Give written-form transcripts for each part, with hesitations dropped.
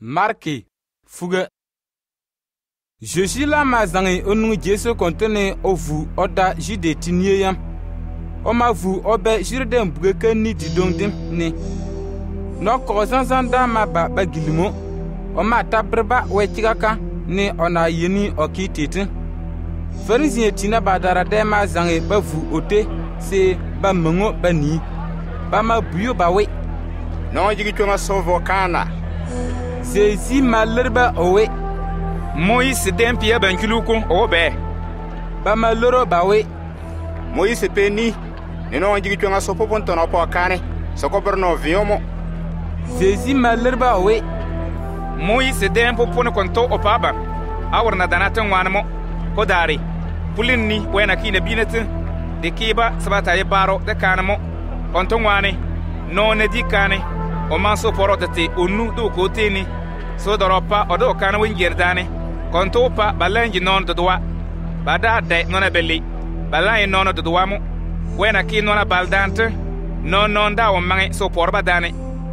Marqué fuga Jésus la mazangi onu Jesu kontene ovu oda jide tinye yam. Oma vu obe jirde mbugeke ni tidongdim ni. No kozanzan da ma ba gilimo. Oma tabrba wechigaka ni ona yeni okititin. Ferizien tina badara de mazangi ba vu ote se ba mengo ba ni. Ba ma buyo ba we. No jigi chonga sovo kana. Zezi malerba owe. Moïse dempia bankuluku obe. Ba maloro ba we. Moïse peni. Nino jigi chonga sopo pontono po kane. Soko no viomo. Zezi malerba owe. Moïse dempo pono konto opaba. Awarna danatan wanamo. Podari. Pulinni wena kine binete. De kiba sabata ye baro de kanamo. Konto wane. No ne di kane. O manso porotete onu do koteni so doropa odo kana wingerdane konto pa balanji non do doa bada de nona belli balai non do doa mo wena ki nona baldante non da o mangi so porba dane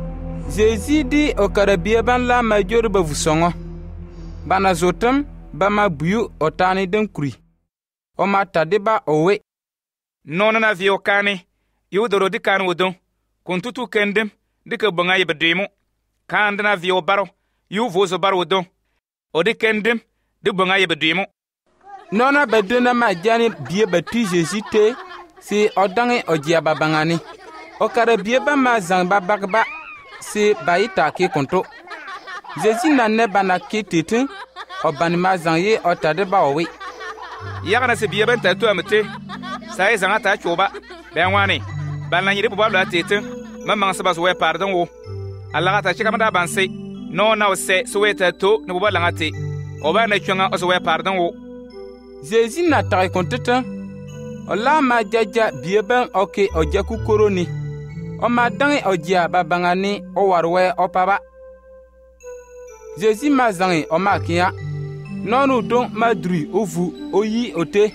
Jésus di o karabia ban la major ba vusongo bana zotam ba ma buyu otani den kuri o mata de ba owe non na vio kane yu doro di kan wodon kontutu kendem dika bonga ye bedemo kandna vio baro yu vozo baro don o de kendem de bonga ye bedemo nona bedena ma jani bie batu Jésus te si odange ojia babangani o kara bie ba ma zang bagba si baita ke konto Jésus na ne bana kititin o banima zang ye o tade ba owi yagana se bie ben tatu amete sai zanga ta choba ben wani balna yiri bobabla tetin mamang sabas we pardon wo alaga ta chika mada banse no na se suweta to ne boba langate oba na chunga o we pardon wo Jésus na ta konteta ola ma jaja bieben oke ojaku koroni o ma dangi ojia babangani o warwe opaba Jésus ma zangi o ma kia nonu don madri ovu oyi ote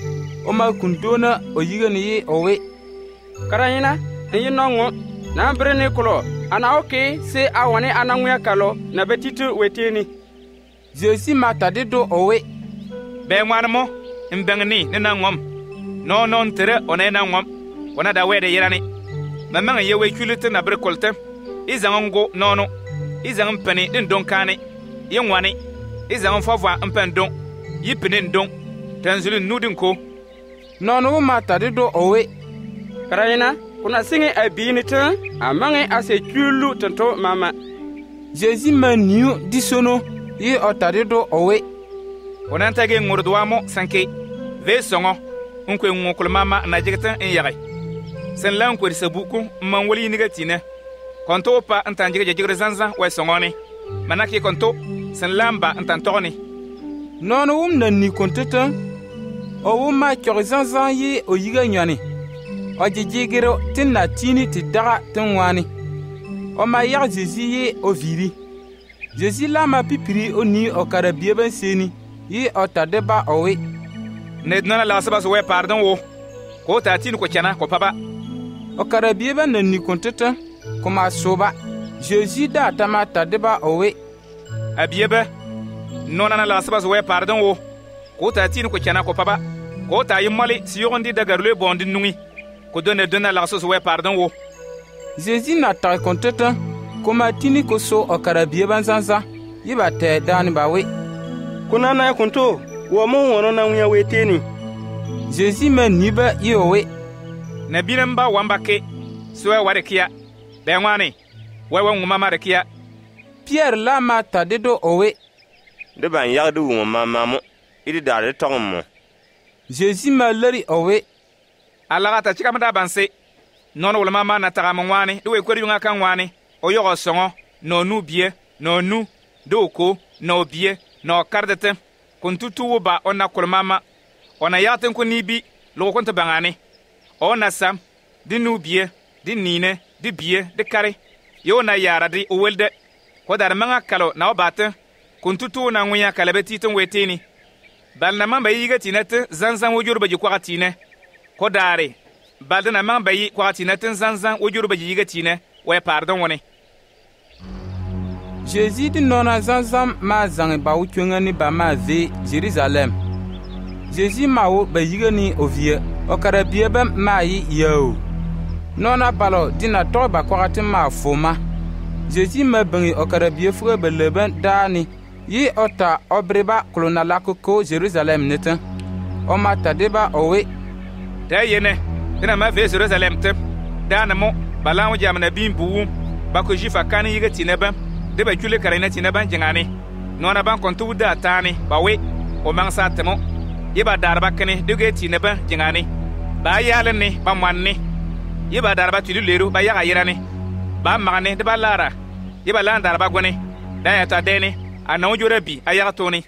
o ma kundona oyigani owe karayina yi nongo na brene kolo ana oke se awane ananguya kalo na betitu weteni Jésus mata de do owe be ngwanmo mbengni ne na ngom no non tere one na ngom ona da wede yirani mamanga ye we kulite na brekolte izango nono izang mpeni din donkane yengwani izang fofwa mpendon yipini ndon tanzulu nudin ko nono mata de do owe karayina kuna singi abinita amange ase chulu tonto mama Jésus maniu disono yi otade do owe onantage ngurdwamo sanke ve songo unkwe ngukul mama na jigtan en yagay sen lan ko sabuku man wali negatina konto pa antanjige jigre zanza way songone manaki konto sen lamba antantoni nono na ni konteta o wuma chorzanzan yi oyiga nyani o jijigiro tinna tini ti daga tinwani o ma yag Jésus ye o viri Jésus la ma pipiri o ni o karabie ben seni yi o tadeba owe ne dina la sabas we pardon wo ko ta tini ko chana ko paba o karabie ben ni konteta kuma soba Jésus da tama tadeba owe abiebe nona la sabas we pardon wo ko ta tini ko chana ko paba ko ta yimali si yondi daga le bondi nungi ko donna la sauce we pardon wo Jésus na ta konteta kuma tini ko so o karabie banzanza yiba te dani bawe kuna na konto wo mo wono na wuya weteni Jésus me niba yowe na binemba wambake so warekia benwani wewe nguma marekia Pierre la ma ta de do owe de ban yagdu wo mamamo idi dare tongmo Jésus ma lari owe alaga ta chika mada banse nono wala mama na taga mwani duwe kweri yunga kan wani o yogo songo no nu bie no nu doko no bie no kardete kuntutu wo ba ona kol mama ona yaten ko nibi lo ko to bangani ona sam di nu bie di nine di bie di kare yo na yara di o welde ko dar manga kalo na obate kuntutu na nguya kalabeti ton weteni bal na mamba yiga tinete zanzan wo jurba ji kwatine ko dare baldana man bayi kwati na tin zanzan wujuru ba yiga tine we pardon woni Jésus di nona zanzam ma zangi ba wuchunga ni ba ma ve Jerusalem. Jésus ma wo ba yiga ni ovie o kara bie ba ma yi yo. Nona balo dina to ba kwati ma foma. Jésus ma bangi o kara bie fuga ba leben dani yi ota obriba klona lakoko Jerusalem neta. O ma tadeba owe. Da yene dina ma ve Jerusalem te. Dana mo balan jamna bimbu ba ko jifa kan yiga tineba. De ba kule karina tina ban jingani nona ban kontu da tani ba we o man sa temo yiba darba kene de ge tina ban jingani ba yalen ni ba manni yiba darba tulu leru ba yaga yirani ba magane de ba lara yiba lan darba gone da ya ta deni ana ujura bi ayaga toni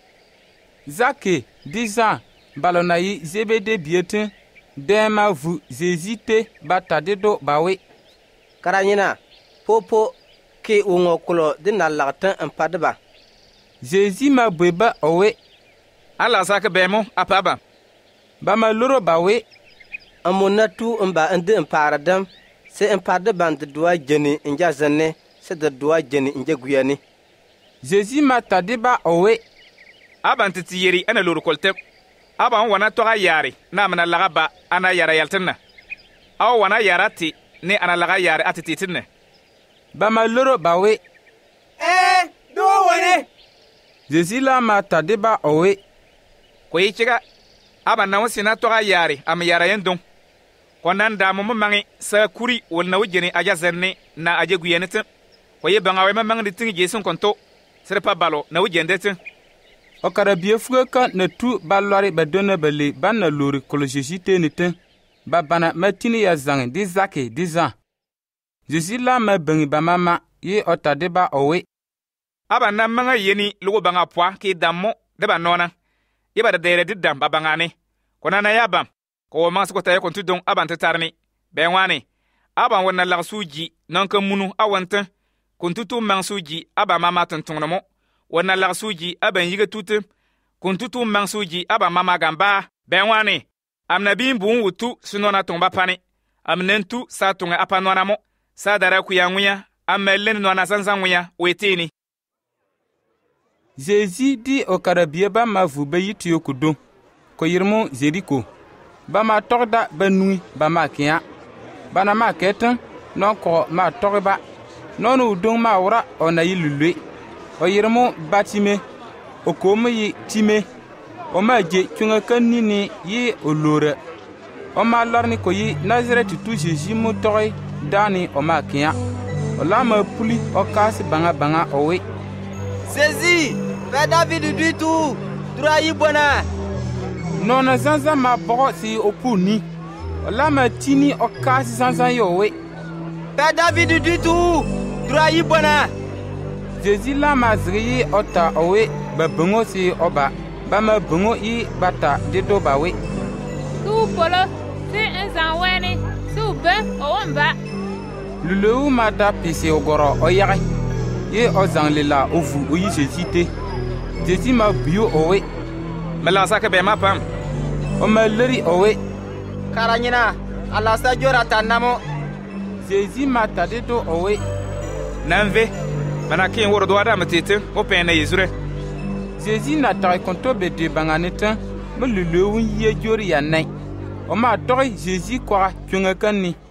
Zake disa balonayi zebede bietin dema vu zezite batadedo ba we karanyina popo ke ungo kulo dina lagtan ampadba Jésus ma bweba owe ala saka bemo apaba ba ma loro ba we amonatu mba ande amparadam se ampada band doa jeni inja zanne se de doa jeni inja guyani Jésus ma tadeba owe aban titiyeri ana loro kolte aban wana toga yari na mana laga ba ana yara yaltinna aw wana yarati ne ana laga yari atititinne ba ma loro ba we do wane Jésus la ma tadeba owe ko yichiga aba na wosina toga yari am yara yendon ko nan da mo mangi sa kuri wol na wujeni aja zenne na aje guyenete ko ye banga we mangi tingi jesun konto serpa balo na wujendete o kara bie fuga ka na tu balori ba dona bale ban na lori kolo Jésus tenite ba bana matini ya zang di Zake di Jean Jésus la ma bangi ba mama ye o tadeba owe aba na manga yeni lugo banga pwa ki dammo de ba nona yeba da dere diddam ba bangane kona na yabam ko ma ko tay kon tudon aban tatarni ben wani aban wonna la suji nan kan munu awanta kun tutu man suji aba mama tuntun mo wonna la suji aban yiga tutu kun tutu man suji aba mama gamba ben wani amna bimbu wutu sunona tomba pani amnentu sa tunga apanona mo sa dara ku yanguya amelen nona sansanguya wetini Jésus di o kara bie ba ma vu ba yitiyo kudo ko yirmo Jericho ba ma togda ba nui ba ma kiya bana ma ketan non ko ma togba non udong ma wura ona yilulwe o yirmo Batime o komo yi Time o ma je tunga kanini yi olore o ma lorni ko yi Nazareth tu Jésus mo toy dani o ma kiya o la ma puli o kasi banga owe Jésus Père David du tout droit bona non zanza ma bogo si opuni la ma tini o kasi zanza yowe Père David du tout droit bona Jésus la ma zri ota owe ba bungo si oba ba ma bungo I bata dedo ba we tu polo si ensan weni su be o wamba lulu ma da pisi ogoro o yagi ye o zanlela o vu o yi Jésus te Jésus ma bio owe mala saka be ma pam o ma leri owe karanyina ala sa jora tanamo Jésus ma tadedo owe nanve mana kin woro do adam tete o pena yizure Jésus na tay konto be de banganeta me lulu wun ye jori ya nai o ma toy Jésus kwa kyunga kanni